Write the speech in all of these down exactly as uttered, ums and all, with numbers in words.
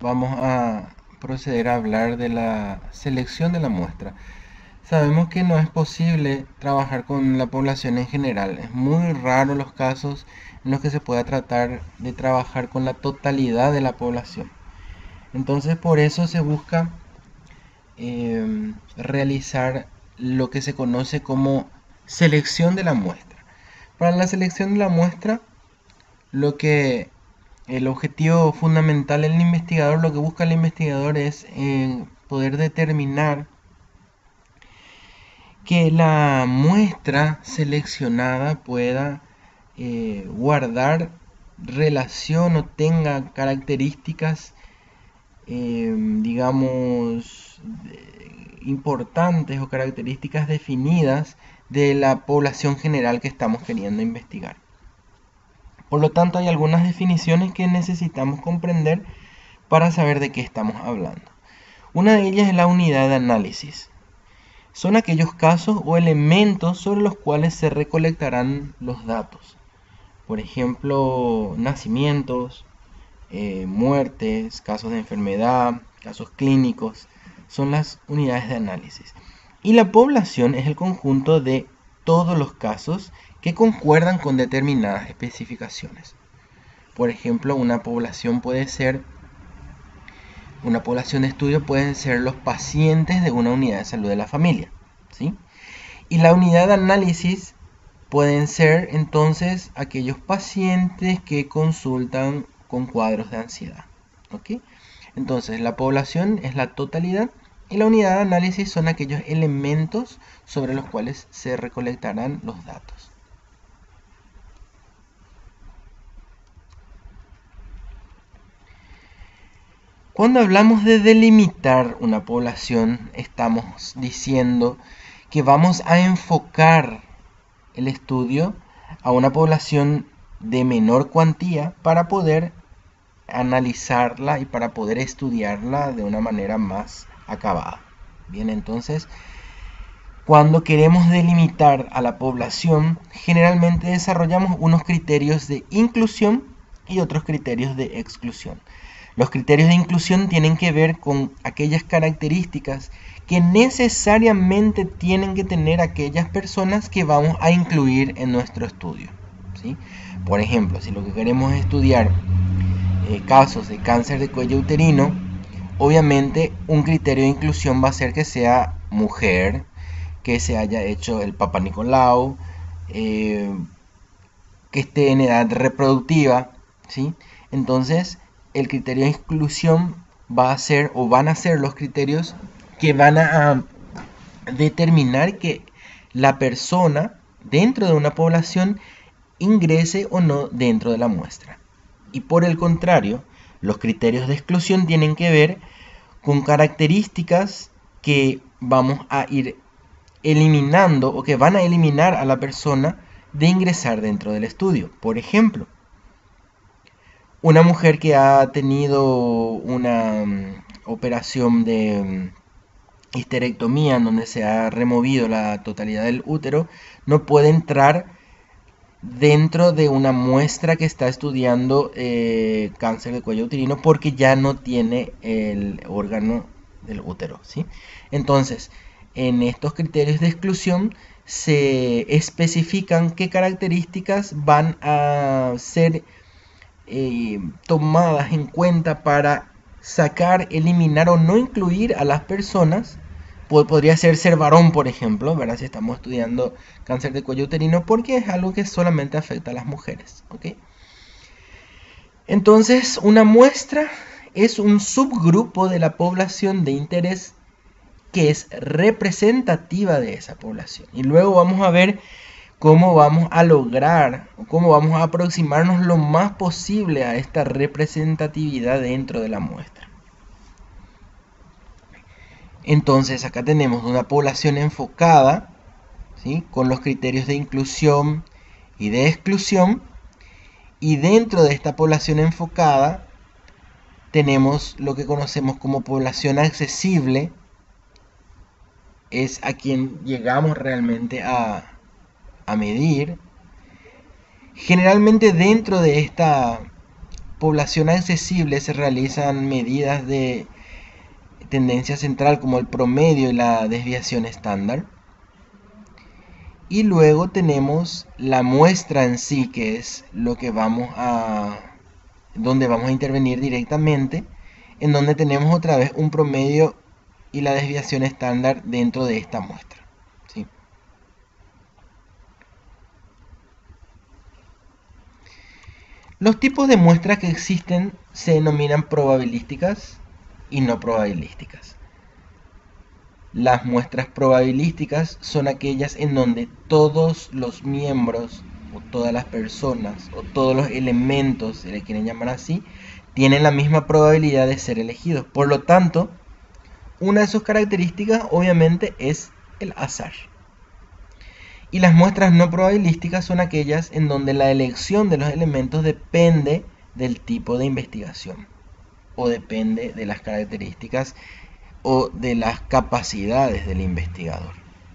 vamos a proceder a hablar de la selección de la muestra. Sabemos que no es posible trabajar con la población en general. Es muy raro los casos en los que se pueda tratar de trabajar con la totalidad de la población. Entonces, por eso se busca eh, realizar lo que se conoce como selección de la muestra. Para la selección de la muestra, lo que el objetivo fundamental del investigador, lo que busca el investigador es eh, poder determinar que la muestra seleccionada pueda eh, guardar relación o tenga características eh, digamos de, importantes o características definidas de la población general que estamos queriendo investigar. Por lo tanto, hay algunas definiciones que necesitamos comprender para saber de qué estamos hablando. Una de ellas es la unidad de análisis. Son aquellos casos o elementos sobre los cuales se recolectarán los datos. Por ejemplo, nacimientos, eh, muertes, casos de enfermedad, casos clínicos, son las unidades de análisis. Y la población es el conjunto de todos los casos que concuerdan con determinadas especificaciones. Por ejemplo, una población puede ser, una población de estudio pueden ser los pacientes de una unidad de salud de la familia, ¿sí? Y la unidad de análisis pueden ser entonces aquellos pacientes que consultan con cuadros de ansiedad, ¿ok? Entonces la población es la totalidad y la unidad de análisis son aquellos elementos sobre los cuales se recolectarán los datos. Cuando hablamos de delimitar una población, estamos diciendo que vamos a enfocar el estudio a una población de menor cuantía para poder analizarla y para poder estudiarla de una manera más acabada. Bien, entonces, cuando queremos delimitar a la población, generalmente desarrollamos unos criterios de inclusión y otros criterios de exclusión. Los criterios de inclusión tienen que ver con aquellas características que necesariamente tienen que tener aquellas personas que vamos a incluir en nuestro estudio, ¿sí? Por ejemplo, si lo que queremos es estudiar eh, casos de cáncer de cuello uterino, obviamente un criterio de inclusión va a ser que sea mujer, que se haya hecho el Papa Nicolau, eh, que esté en edad reproductiva, ¿sí? Entonces, el criterio de inclusión va a ser o van a ser los criterios que van a determinar que la persona dentro de una población ingrese o no dentro de la muestra. Y por el contrario, los criterios de exclusión tienen que ver con características que vamos a ir eliminando o que van a eliminar a la persona de ingresar dentro del estudio. Por ejemplo, una mujer que ha tenido una um, operación de um, histerectomía en donde se ha removido la totalidad del útero no puede entrar dentro de una muestra que está estudiando eh, cáncer de cuello uterino porque ya no tiene el órgano del útero, ¿sí? Entonces, en estos criterios de exclusión se especifican qué características van a ser Eh, tomadas en cuenta para sacar, eliminar o no incluir a las personas. Podría ser ser varón, por ejemplo, ¿verdad? Si estamos estudiando cáncer de cuello uterino, porque es algo que solamente afecta a las mujeres, ¿ok? Entonces, una muestra es un subgrupo de la población de interés que es representativa de esa población. Y luego vamos a ver cómo vamos a lograr, cómo vamos a aproximarnos lo más posible a esta representatividad dentro de la muestra. Entonces acá tenemos una población enfocada, ¿sí?, con los criterios de inclusión y de exclusión, y dentro de esta población enfocada tenemos lo que conocemos como población accesible, es a quien llegamos realmente a a medir. Generalmente dentro de esta población accesible se realizan medidas de tendencia central como el promedio y la desviación estándar. Y luego tenemos la muestra en sí, que es lo que vamos a, donde vamos a intervenir directamente, en donde tenemos otra vez un promedio y la desviación estándar dentro de esta muestra, ¿sí? Los tipos de muestras que existen se denominan probabilísticas y no probabilísticas. Las muestras probabilísticas son aquellas en donde todos los miembros o todas las personas o todos los elementos, se le quieren llamar así, tienen la misma probabilidad de ser elegidos. Por lo tanto, una de sus características obviamente es el azar. Y las muestras no probabilísticas son aquellas en donde la elección de los elementos depende del tipo de investigación o depende de las características o de las capacidades del investigador.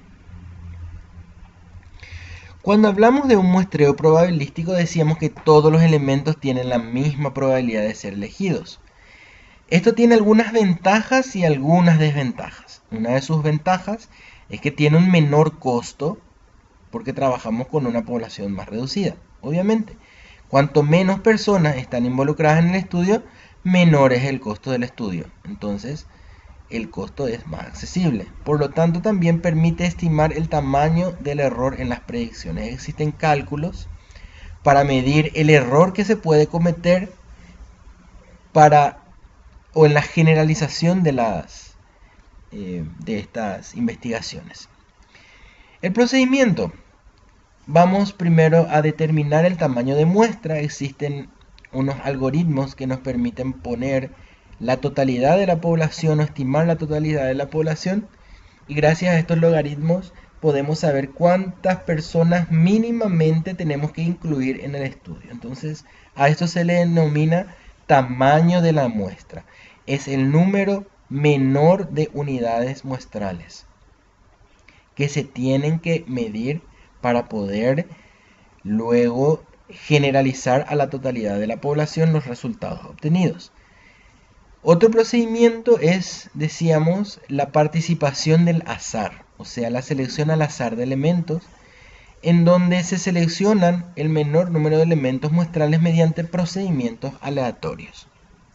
Cuando hablamos de un muestreo probabilístico decíamos que todos los elementos tienen la misma probabilidad de ser elegidos. Esto tiene algunas ventajas y algunas desventajas. Una de sus ventajas es que tiene un menor costo porque trabajamos con una población más reducida. Obviamente, cuanto menos personas están involucradas en el estudio, menor es el costo del estudio. Entonces, el costo es más accesible. Por lo tanto, también permite estimar el tamaño del error en las predicciones. Existen cálculos para medir el error que se puede cometer para o en la generalización de las eh, de estas investigaciones. El procedimiento. Vamos primero a determinar el tamaño de muestra. Existen unos algoritmos que nos permiten poner la totalidad de la población o estimar la totalidad de la población, y gracias a estos logaritmos podemos saber cuántas personas mínimamente tenemos que incluir en el estudio. Entonces a esto se le denomina tamaño de la muestra. Es el número menor de unidades muestrales que se tienen que medir para poder luego generalizar a la totalidad de la población los resultados obtenidos. Otro procedimiento es, decíamos, la participación del azar, o sea, la selección al azar de elementos, en donde se seleccionan el menor número de elementos muestrales mediante procedimientos aleatorios.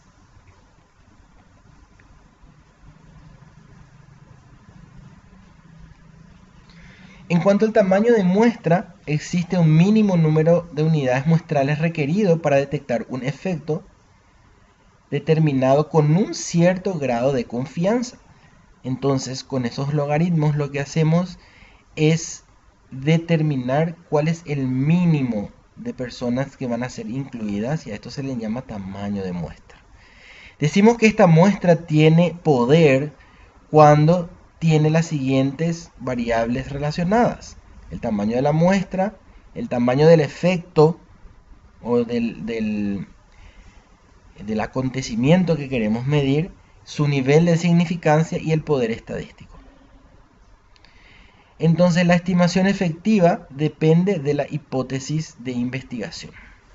En cuanto al tamaño de muestra, existe un mínimo número de unidades muestrales requerido para detectar un efecto determinado con un cierto grado de confianza. Entonces, con esos logaritmos lo que hacemos es determinar cuál es el mínimo de personas que van a ser incluidas, y a esto se le llama tamaño de muestra. Decimos que esta muestra tiene poder cuando tiene las siguientes variables relacionadas: el tamaño de la muestra, el tamaño del efecto o del, del, del acontecimiento que queremos medir, su nivel de significancia y el poder estadístico. Entonces la estimación efectiva depende de la hipótesis de investigación.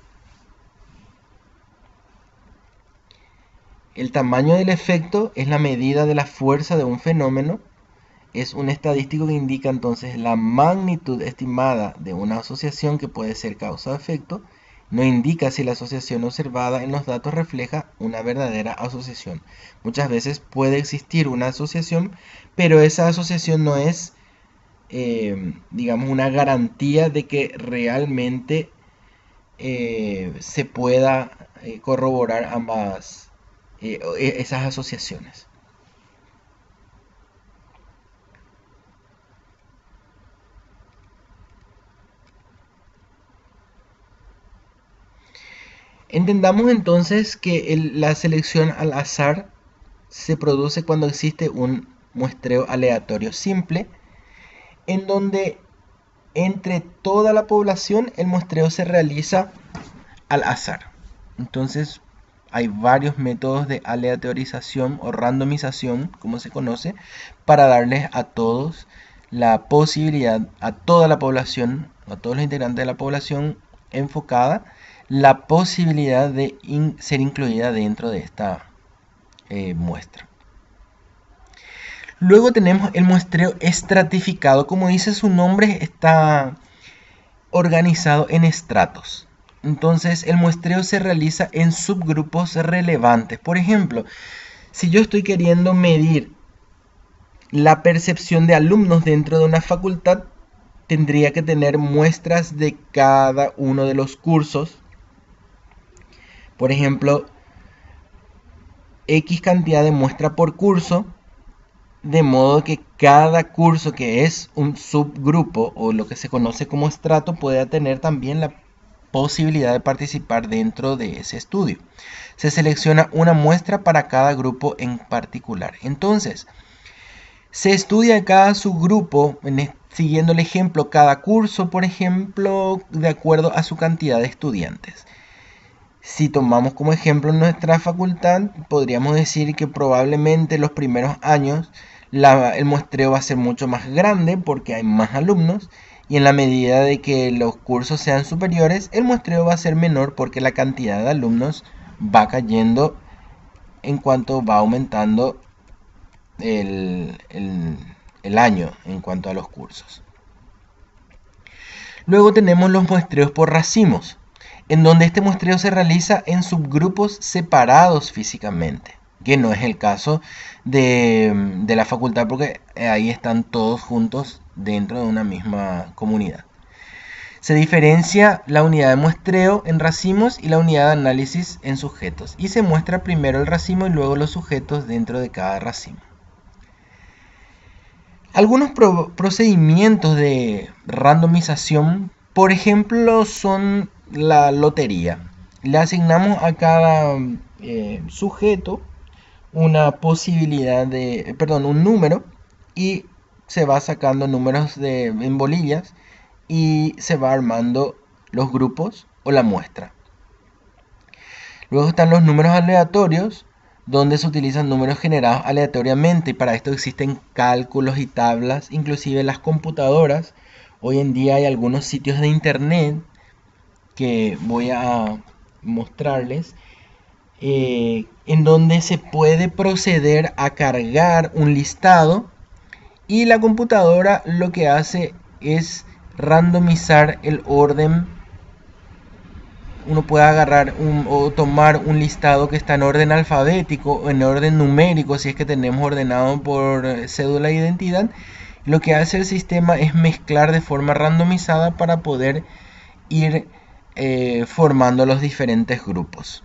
El tamaño del efecto es la medida de la fuerza de un fenómeno. Es un estadístico que indica entonces la magnitud estimada de una asociación que puede ser causa o efecto. No indica si la asociación observada en los datos refleja una verdadera asociación. Muchas veces puede existir una asociación, pero esa asociación no es, eh, digamos, una garantía de que realmente eh, se pueda eh, corroborar ambas eh, esas asociaciones. Entendamos entonces que el, la selección al azar se produce cuando existe un muestreo aleatorio simple, en donde entre toda la población el muestreo se realiza al azar. Entonces hay varios métodos de aleatorización o randomización, como se conoce, para darles a todos la posibilidad, a toda la población, a todos los integrantes de la población enfocada, la posibilidad de in- ser incluida dentro de esta eh, muestra. Luego tenemos el muestreo estratificado. Como dice su nombre, está organizado en estratos. Entonces el muestreo se realiza en subgrupos relevantes. Por ejemplo, si yo estoy queriendo medir la percepción de alumnos dentro de una facultad, tendría que tener muestras de cada uno de los cursos. Por ejemplo, X cantidad de muestra por curso, de modo que cada curso que es un subgrupo o lo que se conoce como estrato pueda tener también la posibilidad de participar dentro de ese estudio. Se selecciona una muestra para cada grupo en particular. Entonces, se estudia cada subgrupo, en, siguiendo el ejemplo, cada curso, por ejemplo, de acuerdo a su cantidad de estudiantes. Si tomamos como ejemplo nuestra facultad, podríamos decir que probablemente los primeros años la, el muestreo va a ser mucho más grande porque hay más alumnos, y en la medida de que los cursos sean superiores, el muestreo va a ser menor porque la cantidad de alumnos va cayendo en cuanto va aumentando el, el, el año en cuanto a los cursos. Luego tenemos los muestreos por racimos, en donde este muestreo se realiza en subgrupos separados físicamente, que no es el caso de, de la facultad porque ahí están todos juntos dentro de una misma comunidad. Se diferencia la unidad de muestreo en racimos y la unidad de análisis en sujetos, y se muestra primero el racimo y luego los sujetos dentro de cada racimo. Algunos pro procedimientos de randomización, por ejemplo, son la lotería. Le asignamos a cada eh, sujeto una posibilidad de, perdón, un número, y se va sacando números de, en bolillas y se va armando los grupos o la muestra. Luego están los números aleatorios, donde se utilizan números generados aleatoriamente, y para esto existen cálculos y tablas, inclusive las computadoras. Hoy en día hay algunos sitios de internet que voy a mostrarles, eh, en donde se puede proceder a cargar un listado, y la computadora lo que hace es randomizar el orden. Uno puede agarrar un, o tomar un listado que está en orden alfabético o en orden numérico, si es que tenemos ordenado por cédula de identidad. Lo que hace el sistema es mezclar de forma randomizada para poder ir eh, formando los diferentes grupos.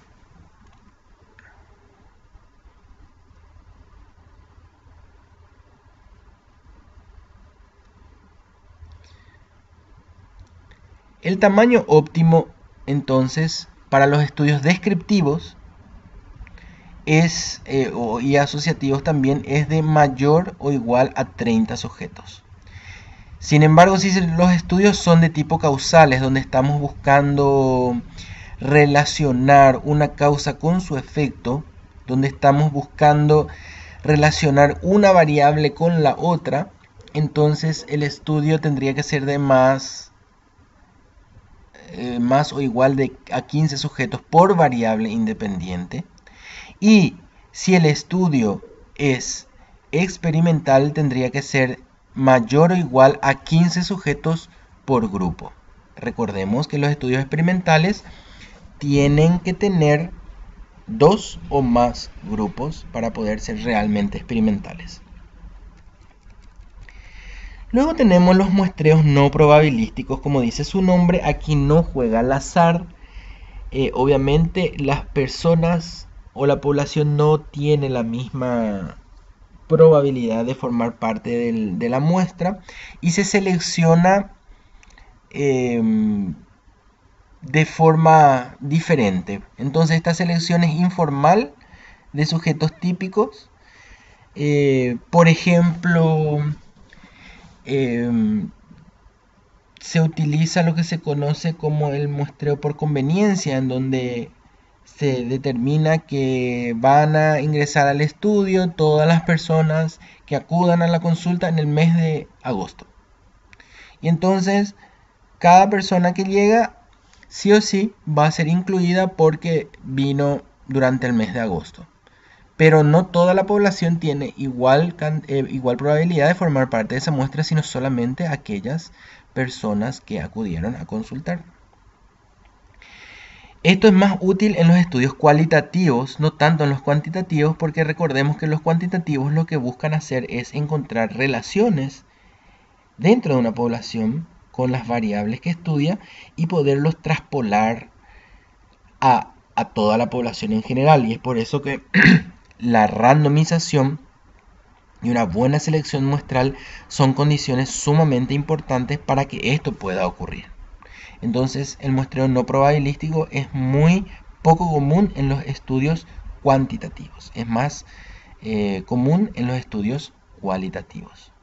El tamaño óptimo, entonces, para los estudios descriptivos es, eh, o, y asociativos también, es de mayor o igual a treinta sujetos. Sin embargo, si los estudios son de tipo causales, donde estamos buscando relacionar una causa con su efecto, donde estamos buscando relacionar una variable con la otra, entonces el estudio tendría que ser de más, eh, más o igual de a quince sujetos por variable independiente. Y si el estudio es experimental, tendría que ser mayor o igual a quince sujetos por grupo. Recordemos que los estudios experimentales tienen que tener dos o más grupos para poder ser realmente experimentales. Luego tenemos los muestreos no probabilísticos. Como dice su nombre, aquí no juega al azar. Eh, obviamente las personas o la población no tiene la misma probabilidad de formar parte del, de la muestra, y se selecciona eh, de forma diferente. Entonces esta selección es informal de sujetos típicos. Eh, por ejemplo, eh, se utiliza lo que se conoce como el muestreo por conveniencia, en donde se determina que van a ingresar al estudio todas las personas que acudan a la consulta en el mes de agosto. Y entonces cada persona que llega sí o sí va a ser incluida porque vino durante el mes de agosto. Pero no toda la población tiene igual, eh, igual probabilidad de formar parte de esa muestra, sino solamente aquellas personas que acudieron a consultar. Esto es más útil en los estudios cualitativos, no tanto en los cuantitativos, porque recordemos que los cuantitativos lo que buscan hacer es encontrar relaciones dentro de una población con las variables que estudia y poderlos traspolar a, a toda la población en general. Y es por eso que la randomización y una buena selección muestral son condiciones sumamente importantes para que esto pueda ocurrir. Entonces, el muestreo no probabilístico es muy poco común en los estudios cuantitativos. Es más eh, común en los estudios cualitativos.